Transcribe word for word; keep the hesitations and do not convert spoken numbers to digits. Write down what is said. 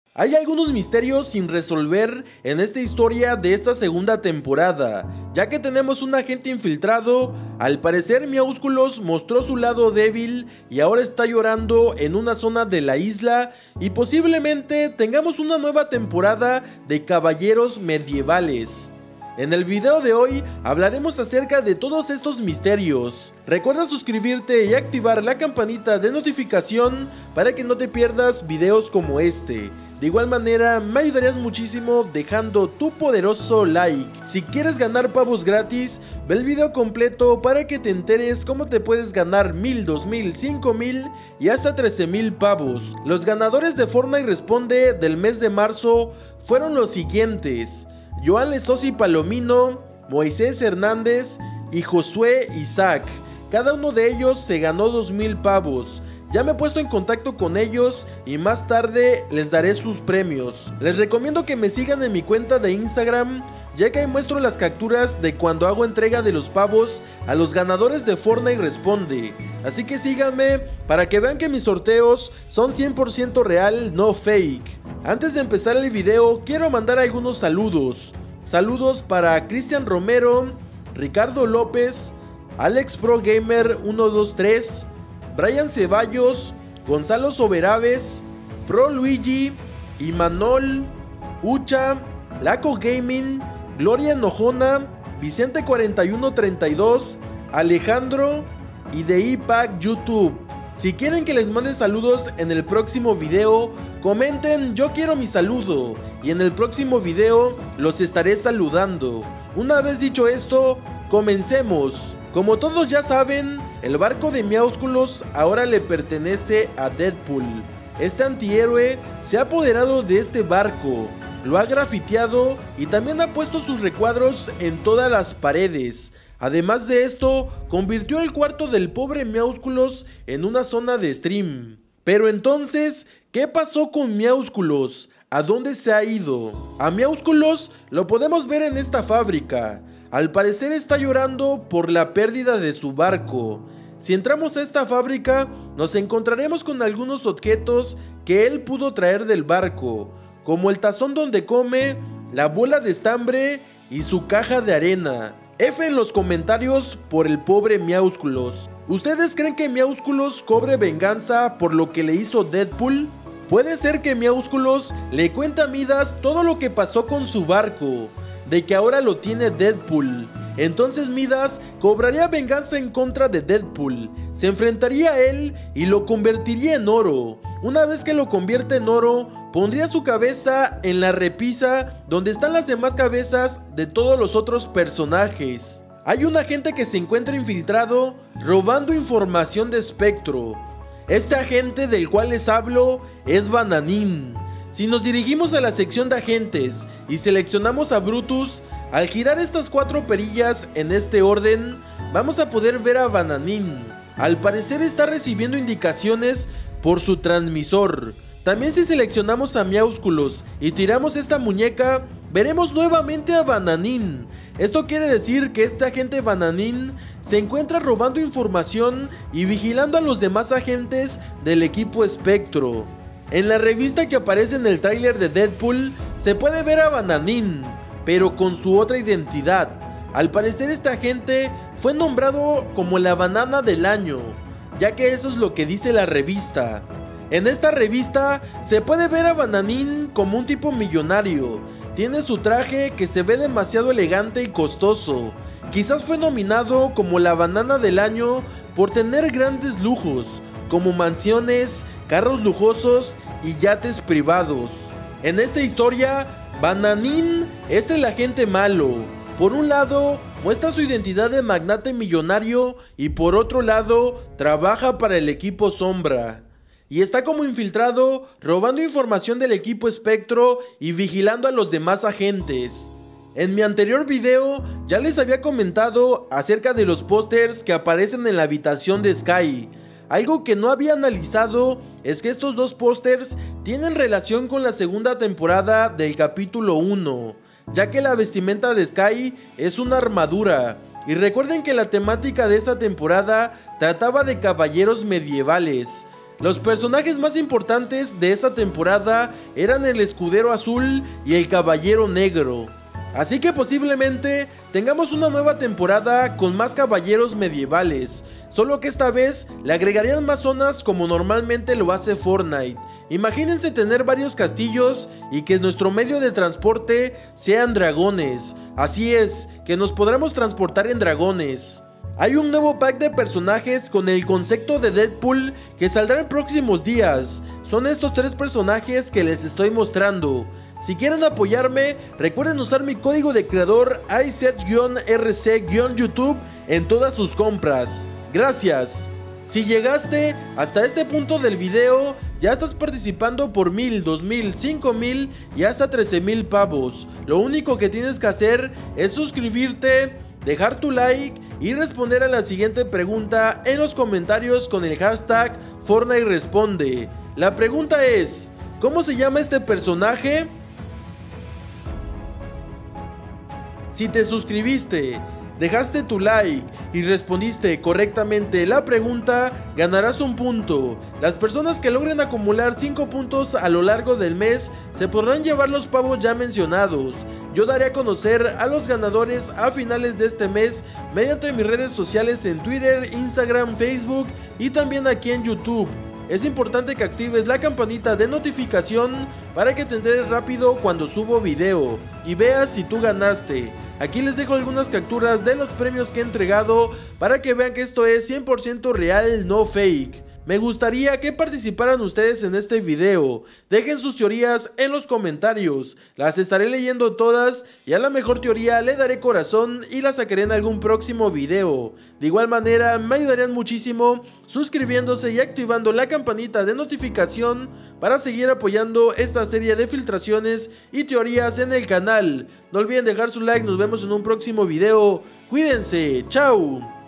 Hay algunos misterios sin resolver en esta historia de esta segunda temporada, ya que tenemos un agente infiltrado. Al parecer Meowsculos mostró su lado débil y ahora está llorando en una zona de la isla, y posiblemente tengamos una nueva temporada de Caballeros Medievales. En el video de hoy hablaremos acerca de todos estos misterios. Recuerda suscribirte y activar la campanita de notificación para que no te pierdas videos como este. De igual manera me ayudarías muchísimo dejando tu poderoso like. Si quieres ganar pavos gratis, ve el video completo para que te enteres cómo te puedes ganar mil, dos mil, cinco mil y hasta trece mil pavos. Los ganadores de Fortnite Responde del mes de marzo fueron los siguientes: Joan Lesosi Palomino, Moisés Hernández y Josué Isaac. Cada uno de ellos se ganó dos mil pavos. Ya me he puesto en contacto con ellos y más tarde les daré sus premios. Les recomiendo que me sigan en mi cuenta de Instagram, ya que ahí muestro las capturas de cuando hago entrega de los pavos a los ganadores de Fortnite Responde. Así que síganme para que vean que mis sorteos son cien por ciento real, no fake. Antes de empezar el video, quiero mandar algunos saludos. Saludos para Cristian Romero, Ricardo López, Alex Pro Gamer uno dos tres, Brian Ceballos, Gonzalo Soberaves, Pro Luigi, Imanol, Ucha, Laco Gaming, Gloria Nojona, Vicente cuarenta y uno treinta y dos, Alejandro y de iPac YouTube. Si quieren que les mande saludos en el próximo video, comenten "yo quiero mi saludo" y en el próximo video los estaré saludando. Una vez dicho esto, comencemos. Como todos ya saben, el barco de Meowsculos ahora le pertenece a Deadpool. Este antihéroe se ha apoderado de este barco, lo ha grafiteado y también ha puesto sus recuadros en todas las paredes. Además de esto, convirtió el cuarto del pobre Meowsculos en una zona de stream. Pero entonces, ¿qué pasó con Meowsculos? ¿A dónde se ha ido? A Meowsculos lo podemos ver en esta fábrica. Al parecer está llorando por la pérdida de su barco. Si entramos a esta fábrica, nos encontraremos con algunos objetos que él pudo traer del barco, como el tazón donde come, la bola de estambre y su caja de arena. F en los comentarios por el pobre Meowsculos. ¿Ustedes creen que Meowsculos cobre venganza por lo que le hizo Deadpool? Puede ser que Meowsculos le cuente a Midas todo lo que pasó con su barco, de que ahora lo tiene Deadpool. Entonces Midas cobraría venganza en contra de Deadpool, se enfrentaría a él y lo convertiría en oro. Una vez que lo convierte en oro, pondría su cabeza en la repisa donde están las demás cabezas de todos los otros personajes. Hay un agente que se encuentra infiltrado robando información de Spectro. Este agente del cual les hablo es Bananín. Si nos dirigimos a la sección de agentes y seleccionamos a Brutus, al girar estas cuatro perillas en este orden, vamos a poder ver a Bananín. Al parecer está recibiendo indicaciones por su transmisor. También si seleccionamos a Meowsculos y tiramos esta muñeca, veremos nuevamente a Bananín. Esto quiere decir que este agente Bananín se encuentra robando información y vigilando a los demás agentes del equipo Spectro. En la revista que aparece en el tráiler de Deadpool, se puede ver a Bananín, pero con su otra identidad. Al parecer este agente fue nombrado como la banana del año, ya que eso es lo que dice la revista. En esta revista se puede ver a Bananín como un tipo millonario. Tiene su traje que se ve demasiado elegante y costoso. Quizás fue nominado como la banana del año por tener grandes lujos, como mansiones, carros lujosos y yates privados. En esta historia, Bananín es el agente malo. Por un lado, muestra su identidad de magnate millonario y por otro lado, trabaja para el equipo Sombra. Y está como infiltrado, robando información del equipo Spectro y vigilando a los demás agentes. En mi anterior video ya les había comentado acerca de los pósters que aparecen en la habitación de Skye. Algo que no había analizado es que estos dos pósters tienen relación con la segunda temporada del capítulo uno, ya que la vestimenta de Skye es una armadura. Y recuerden que la temática de esta temporada trataba de caballeros medievales. Los personajes más importantes de esta temporada eran el Escudero Azul y el Caballero Negro. Así que posiblemente tengamos una nueva temporada con más caballeros medievales, solo que esta vez le agregarían más zonas como normalmente lo hace Fortnite. Imagínense tener varios castillos y que nuestro medio de transporte sean dragones. Así es, que nos podremos transportar en dragones. Hay un nuevo pack de personajes con el concepto de Deadpool que saldrá en próximos días. Son estos tres personajes que les estoy mostrando. Si quieren apoyarme, recuerden usar mi código de creador I S E T R C YouTube en todas sus compras. Gracias. Si llegaste hasta este punto del video, ya estás participando por mil, dos mil, cinco mil y hasta trece mil pavos. Lo único que tienes que hacer es suscribirte, dejar tu like y responder a la siguiente pregunta en los comentarios con el hashtag Fortnite Responde. La pregunta es, ¿cómo se llama este personaje? Si te suscribiste, dejaste tu like y respondiste correctamente la pregunta, ganarás un punto. Las personas que logren acumular cinco puntos a lo largo del mes se podrán llevar los pavos ya mencionados. Yo daré a conocer a los ganadores a finales de este mes mediante mis redes sociales en Twitter, Instagram, Facebook y también aquí en YouTube. Es importante que actives la campanita de notificación para que te enteres rápido cuando subo video y veas si tú ganaste. Aquí les dejo algunas capturas de los premios que he entregado para que vean que esto es cien por ciento real, no fake. Me gustaría que participaran ustedes en este video. Dejen sus teorías en los comentarios. Las estaré leyendo todas y a la mejor teoría le daré corazón y la sacaré en algún próximo video. De igual manera me ayudarían muchísimo suscribiéndose y activando la campanita de notificación para seguir apoyando esta serie de filtraciones y teorías en el canal. No olviden dejar su like, nos vemos en un próximo video. Cuídense, chao.